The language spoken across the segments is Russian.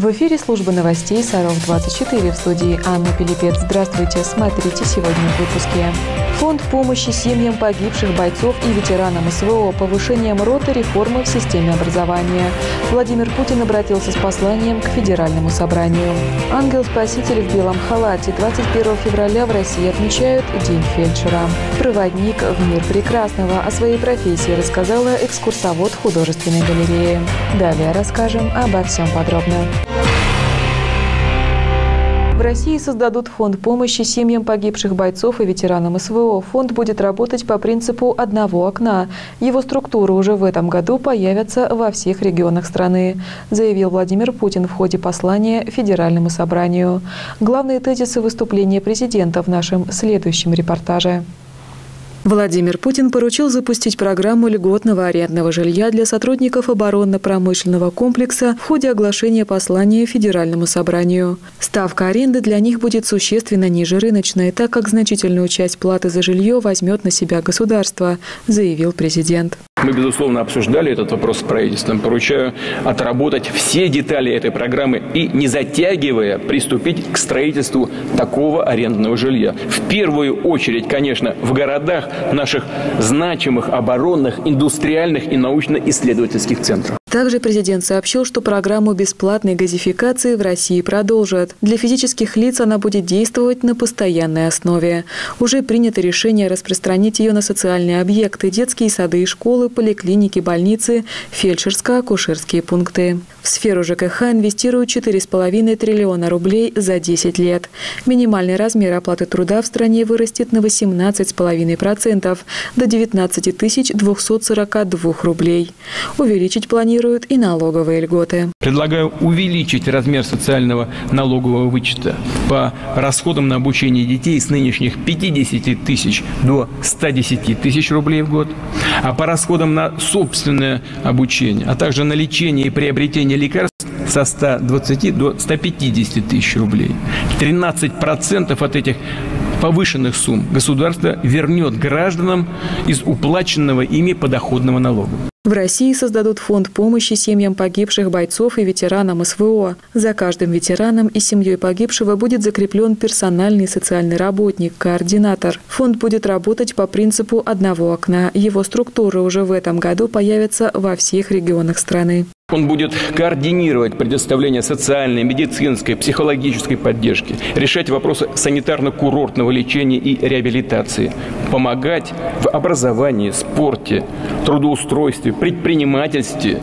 В эфире служба новостей Саров-24, в студии Анна Пилипец. Здравствуйте, смотрите сегодня в выпуске. Фонд помощи семьям погибших бойцов и ветеранам СВО, повышением роты реформы в системе образования. Владимир Путин обратился с посланием к Федеральному собранию. Ангел-спаситель в белом халате. 21 февраля в России отмечают День фельдшера. Проводник в мир прекрасного. О своей профессии рассказала экскурсовод художественной галереи. Далее расскажем обо всем подробно. В России создадут фонд помощи семьям погибших бойцов и ветеранам СВО. Фонд будет работать по принципу одного окна. Его структуры уже в этом году появятся во всех регионах страны, заявил Владимир Путин в ходе послания Федеральному собранию. Главные тезисы выступления президента в нашем следующем репортаже. Владимир Путин поручил запустить программу льготного арендного жилья для сотрудников оборонно-промышленного комплекса в ходе оглашения послания Федеральному собранию. Ставка аренды для них будет существенно ниже рыночной, так как значительную часть платы за жилье возьмет на себя государство, заявил президент. Мы, безусловно, обсуждали этот вопрос с правительством. Поручаю отработать все детали этой программы и, не затягивая, приступить к строительству такого арендного жилья. В первую очередь, конечно, в городах наших значимых оборонных, индустриальных и научно-исследовательских центров. Также президент сообщил, что программу бесплатной газификации в России продолжат. Для физических лиц она будет действовать на постоянной основе. Уже принято решение распространить ее на социальные объекты, детские сады и школы, поликлиники, больницы, фельдшерско-акушерские пункты. В сферу ЖКХ инвестируют 4,5 триллиона рублей за 10 лет. Минимальный размер оплаты труда в стране вырастет на 18,5% до 19 242 рублей. Увеличить планируют и налоговые льготы. Предлагаю увеличить размер социального налогового вычета по расходам на обучение детей с нынешних 50 тысяч до 110 тысяч рублей в год, а по расходам на собственное обучение, а также на лечение и приобретение лекарств со 120 до 150 тысяч рублей. 13% от этих повышенных сумм государство вернет гражданам из уплаченного ими подоходного налога. В России создадут фонд помощи семьям погибших бойцов и ветеранам СВО. За каждым ветераном и семьей погибшего будет закреплен персональный социальный работник, координатор. Фонд будет работать по принципу одного окна. Его структуры уже в этом году появятся во всех регионах страны. Он будет координировать предоставление социальной, медицинской, психологической поддержки, решать вопросы санитарно-курортного лечения и реабилитации, помогать в образовании, спорте, трудоустройстве, предпринимательстве,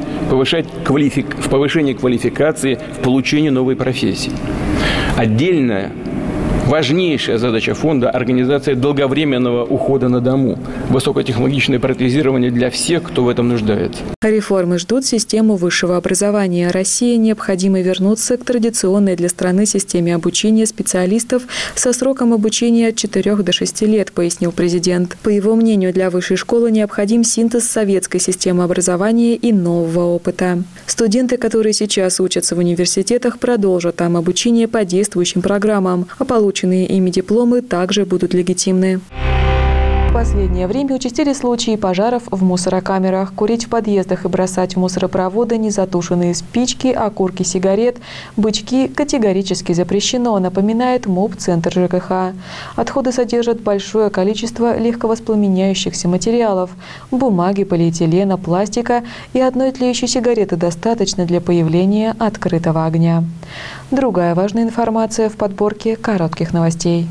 в повышении квалификации, в получении новой профессии. Отдельная важнейшая задача фонда – организация долговременного ухода на дому, высокотехнологичное протезирование для всех, кто в этом нуждается. Реформы ждут систему высшего образования. России необходимо вернуться к традиционной для страны системе обучения специалистов со сроком обучения от 4 до 6 лет, пояснил президент. По его мнению, для высшей школы необходим синтез советской системы образования и нового опыта. Студенты, которые сейчас учатся в университетах, продолжат там обучение по действующим программам, а полученные ими дипломы также будут легитимны. В последнее время участились случаи пожаров в мусорокамерах. Курить в подъездах и бросать в мусоропроводы незатушенные спички, окурки сигарет, бычки категорически запрещено, напоминает МУП-центр ЖКХ. Отходы содержат большое количество легковоспламеняющихся материалов – бумаги, полиэтилена, пластика, и одной тлеющей сигареты достаточно для появления открытого огня. Другая важная информация в подборке коротких новостей.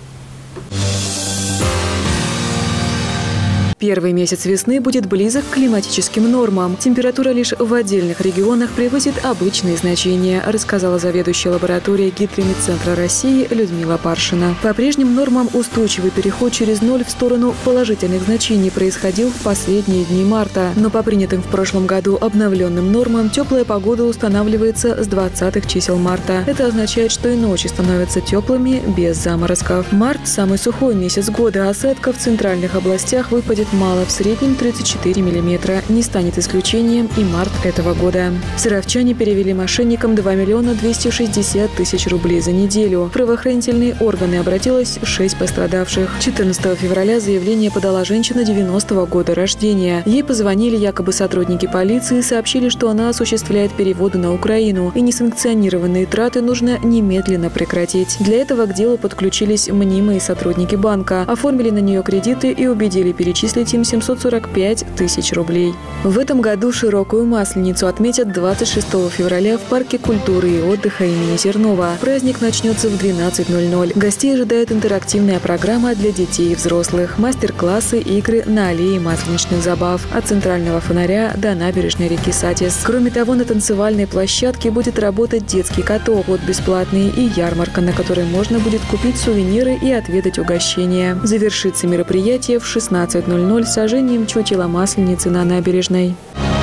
Первый месяц весны будет близок к климатическим нормам. Температура лишь в отдельных регионах превысит обычные значения, рассказала заведующая лабораторией Гидромедцентра России Людмила Паршина. По прежним нормам устойчивый переход через ноль в сторону положительных значений происходил в последние дни марта. Но по принятым в прошлом году обновленным нормам теплая погода устанавливается с 20-х чисел марта. Это означает, что и ночи становятся теплыми без заморозков. Март – самый сухой месяц года, осадков в центральных областях выпадет мало, в среднем 34 мм. Не станет исключением и март этого года. Саровчане перевели мошенникам 2 260 000 рублей за неделю. В правоохранительные органы обратилось 6 пострадавших. 14 февраля заявление подала женщина 90-го года рождения. Ей позвонили якобы сотрудники полиции и сообщили, что она осуществляет переводы на Украину, и несанкционированные траты нужно немедленно прекратить. Для этого к делу подключились мнимые сотрудники банка, оформили на нее кредиты и убедили перечислить им 745 000 рублей. В этом году широкую Масленицу отметят 26 февраля в Парке культуры и отдыха имени Зернова. Праздник начнется в 12:00. Гостей ожидает интерактивная программа для детей и взрослых, мастер-классы, игры на аллее масленичных забав, от центрального фонаря до набережной реки Сатис. Кроме того, на танцевальной площадке будет работать детский каток, вот бесплатный, и ярмарка, на которой можно будет купить сувениры и отведать угощения. Завершится мероприятие в 16:00 сожжением чучела Масленицы на набережной.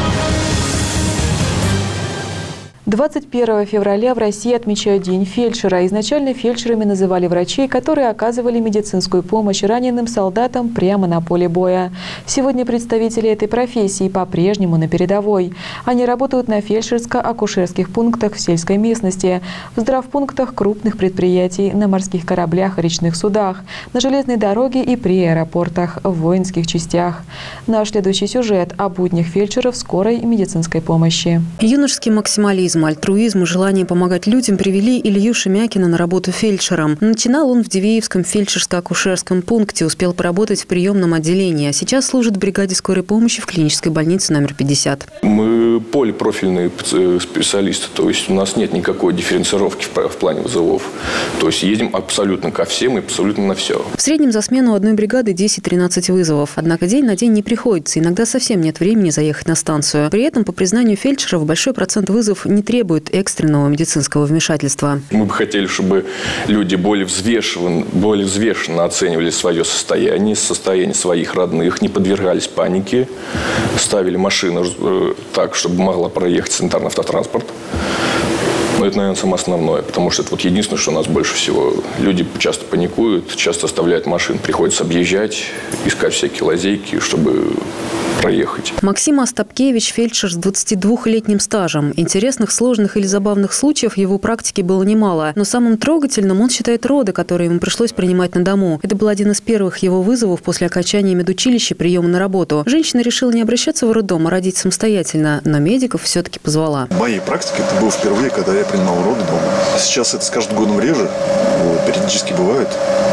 21 февраля в России отмечают День фельдшера. Изначально фельдшерами называли врачей, которые оказывали медицинскую помощь раненым солдатам прямо на поле боя. Сегодня представители этой профессии по-прежнему на передовой. Они работают на фельдшерско-акушерских пунктах в сельской местности, в здравпунктах крупных предприятий, на морских кораблях и речных судах, на железной дороге и при аэропортах, в воинских частях. Наш следующий сюжет о буднях фельдшеров скорой медицинской помощи. Юношеский максимализм, альтруизм и желание помогать людям привели Илью Шемякина на работу фельдшером. Начинал он в Дивеевском фельдшерско-акушерском пункте, успел поработать в приемном отделении, а сейчас служит в бригаде скорой помощи в клинической больнице номер 50. Мы полипрофильные специалисты, то есть у нас нет никакой дифференцировки в плане вызовов. То есть едем абсолютно ко всем и абсолютно на все. В среднем за смену одной бригады 10-13 вызовов. Однако день на день не приходится, иногда совсем нет времени заехать на станцию. При этом, по признанию фельдшеров, большой процент вызовов не требует экстренного медицинского вмешательства. Мы бы хотели, чтобы люди более взвешенно оценивали свое состояние своих родных, не подвергались панике, ставили машину так, чтобы могла проехать санитарный автотранспорт. Но это, наверное, самое основное, потому что это вот единственное, что у нас больше всего. Люди часто паникуют, часто оставляют машины, приходится объезжать, искать всякие лазейки, чтобы проехать. Максим Остапкевич – фельдшер с 22-летним стажем. Интересных, сложных или забавных случаев в его практике было немало. Но самым трогательным он считает роды, которые ему пришлось принимать на дому. Это был один из первых его вызовов после окончания медучилища и приема на работу. Женщина решила не обращаться в роддом, а родить самостоятельно, но медиков все-таки позвала. В моей практике это было впервые, когда я принимал роды дома. Сейчас это с каждым годом реже, периодически бывает.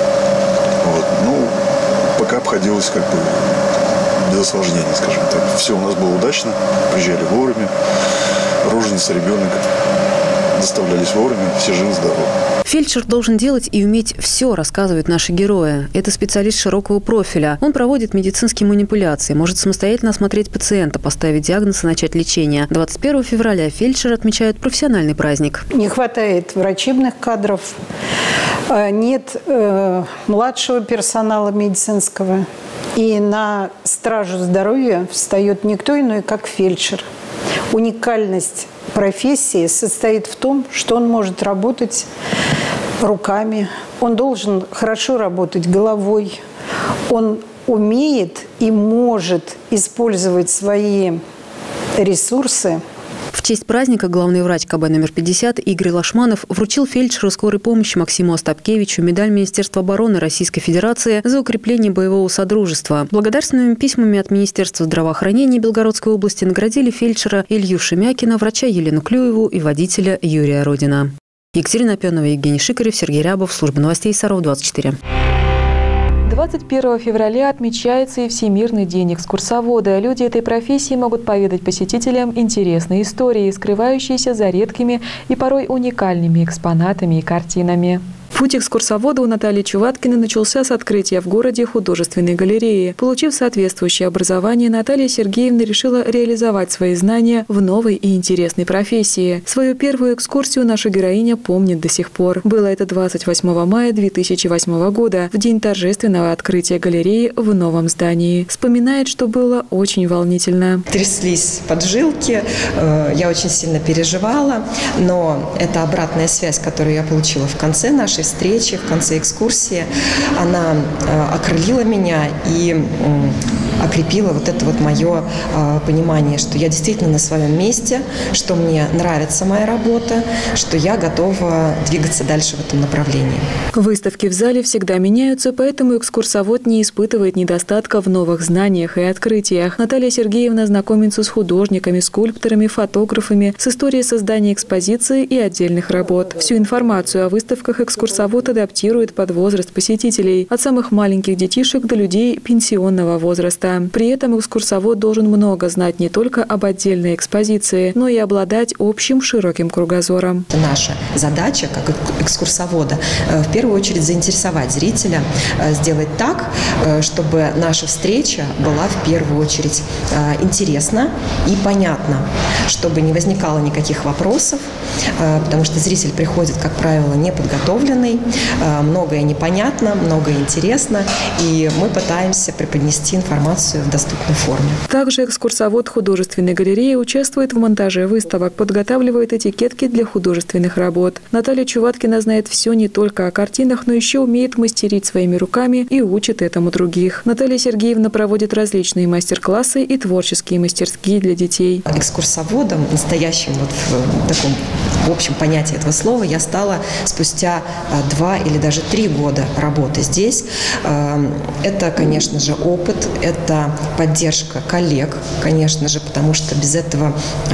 Пока обходилось без осложнений, скажем так. Все у нас было удачно, приезжали вовремя, роженица, ребенок доставлялись вовремя, все живы-здоровы. Фельдшер должен делать и уметь все, рассказывают наши герои. Это специалист широкого профиля. Он проводит медицинские манипуляции, может самостоятельно осмотреть пациента, поставить диагноз и начать лечение. 21 февраля фельдшер отмечают профессиональный праздник. Не хватает врачебных кадров, нет младшего персонала медицинского. И на стражу здоровья встает никто иной, как фельдшер. Уникальность профессии состоит в том, что он может работать руками, он должен хорошо работать головой, он умеет и может использовать свои ресурсы. В честь праздника главный врач КБ номер 50 Игорь Лашманов вручил фельдшеру скорой помощи Максиму Остапкевичу медаль Министерства обороны Российской Федерации за укрепление боевого содружества. Благодарственными письмами от Министерства здравоохранения Белгородской области наградили фельдшера Илью Шемякина, врача Елену Клюеву и водителя Юрия Родина. Екатерина Опенова, Евгений Шикарев, Сергей Рябов, служба новостей Саров-24. 21 февраля отмечается и Всемирный день экскурсовода. Люди этой профессии могут поведать посетителям интересные истории, скрывающиеся за редкими и порой уникальными экспонатами и картинами. Путь экскурсовода у Натальи Чуваткиной начался с открытия в городе художественной галереи. Получив соответствующее образование, Наталья Сергеевна решила реализовать свои знания в новой и интересной профессии. Свою первую экскурсию наша героиня помнит до сих пор. Было это 28 мая 2008 года, в день торжественного открытия галереи в новом здании. Вспоминает, что было очень волнительно. Тряслись поджилки, я очень сильно переживала, но эта обратная связь, которую я получила в конце нашей встречи, в конце экскурсии, она окрылила меня и окрепило вот это вот мое понимание, что я действительно на своем месте, что мне нравится моя работа, что я готова двигаться дальше в этом направлении. Выставки в зале всегда меняются, поэтому экскурсовод не испытывает недостатка в новых знаниях и открытиях. Наталья Сергеевна знакомится с художниками, скульпторами, фотографами, с историей создания экспозиции и отдельных работ. Всю информацию о выставках экскурсовод адаптирует под возраст посетителей, от самых маленьких детишек до людей пенсионного возраста. При этом экскурсовод должен много знать не только об отдельной экспозиции, но и обладать общим широким кругозором. Наша задача, как экскурсовода, в первую очередь заинтересовать зрителя, сделать так, чтобы наша встреча была в первую очередь интересна и понятна, чтобы не возникало никаких вопросов, потому что зритель приходит, как правило, неподготовленный, многое непонятно, многое интересно, и мы пытаемся преподнести информацию в доступной форме. Также экскурсовод художественной галереи участвует в монтаже выставок, подготавливает этикетки для художественных работ. Наталья Чуваткина знает все не только о картинах, но еще умеет мастерить своими руками и учит этому других. Наталья Сергеевна проводит различные мастер-классы и творческие мастерские для детей. Экскурсоводом, настоящим вот в таком в общем понятии этого слова, я стала спустя 2 или даже 3 года работы здесь. Это, конечно же, опыт, это поддержка коллег, конечно же, потому что без этого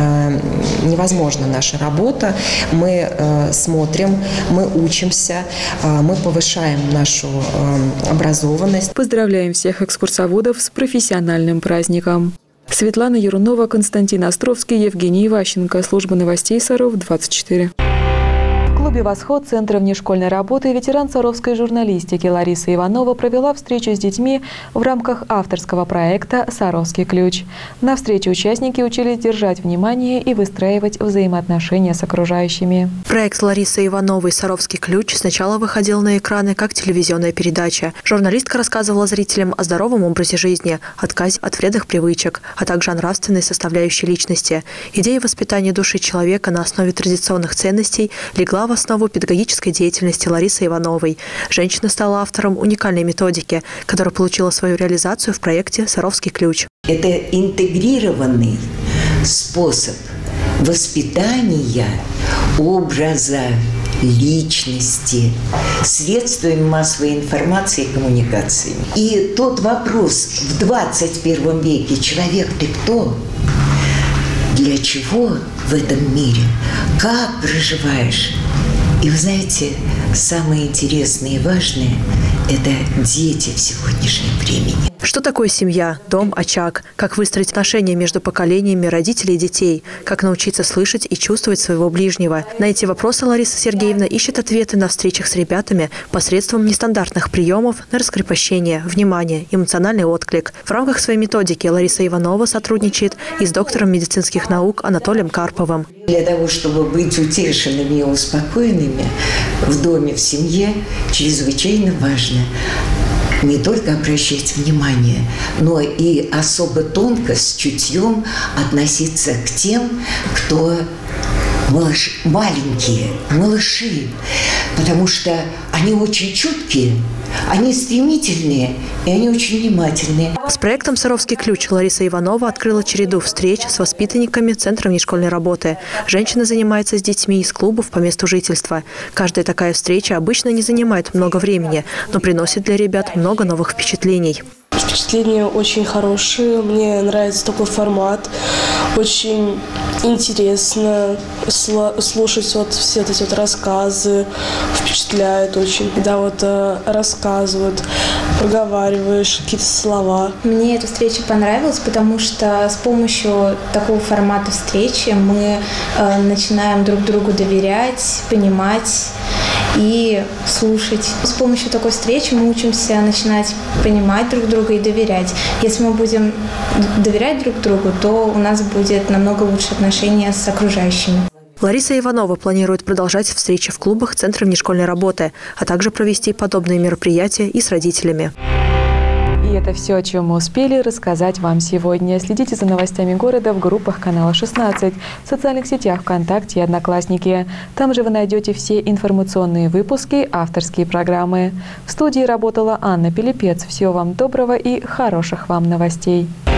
невозможна наша работа. Мы смотрим, мы учимся, мы повышаем нашу образованность. Поздравляем всех экскурсоводов с профессиональным праздником. Светлана Ярунова, Константин Островский, Евгений Иващенко. Служба новостей Саров 24. В клубе «Восход» Центра внешкольной работы ветеран саровской журналистики Лариса Иванова провела встречу с детьми в рамках авторского проекта «Саровский ключ». На встрече участники учились держать внимание и выстраивать взаимоотношения с окружающими. Проект Ларисы Ивановой «Саровский ключ» сначала выходил на экраны как телевизионная передача. Журналистка рассказывала зрителям о здоровом образе жизни, отказе от вредных привычек, а также о нравственной составляющей личности. Идея воспитания души человека на основе традиционных ценностей легла в основу педагогической деятельности Ларисы Ивановой. Женщина стала автором уникальной методики, которая получила свою реализацию в проекте «Саровский ключ». Это интегрированный способ воспитания образа личности средствами массовой информации и коммуникации. И тот вопрос: в 21 веке человек ты кто? Для чего в этом мире? Как проживаешь? И вы знаете, самое интересное и важное – это дети в сегодняшнем времени. Что такое семья, дом, очаг? Как выстроить отношения между поколениями родителей и детей? Как научиться слышать и чувствовать своего ближнего? На эти вопросы Лариса Сергеевна ищет ответы на встречах с ребятами посредством нестандартных приемов на раскрепощение, внимание, эмоциональный отклик. В рамках своей методики Лариса Иванова сотрудничает и с доктором медицинских наук Анатолием Карповым. Для того, чтобы быть утешенными и успокоенными в доме, в семье, чрезвычайно важно не только обращать внимание, но и особо тонко, с чутьем относиться к тем, кто маленькие, малыши, потому что они очень чуткие, они стремительные и они очень внимательные. С проектом «Саровский ключ» Лариса Иванова открыла череду встреч с воспитанниками Центра внешкольной работы. Женщина занимается с детьми из клубов по месту жительства. Каждая такая встреча обычно не занимает много времени, но приносит для ребят много новых впечатлений. Впечатления очень хорошие, мне нравится такой формат, очень интересно слушать вот все эти вот рассказы, впечатляет очень, когда вот рассказывают, проговариваешь какие-то слова. Мне эта встреча понравилась, потому что с помощью такого формата встречи мы начинаем друг другу доверять, понимать и слушать. С помощью такой встречи мы учимся начинать понимать друг друга и доверять. Если мы будем доверять друг другу, то у нас будет намного лучше отношения с окружающими. Лариса Иванова планирует продолжать встречи в клубах Центра внешкольной работы, а также провести подобные мероприятия и с родителями. И это все, о чем мы успели рассказать вам сегодня. Следите за новостями города в группах канала 16, в социальных сетях ВКонтакте и Одноклассники. Там же вы найдете все информационные выпуски, авторские программы. В студии работала Анна Пилипец. Всего вам доброго и хороших вам новостей.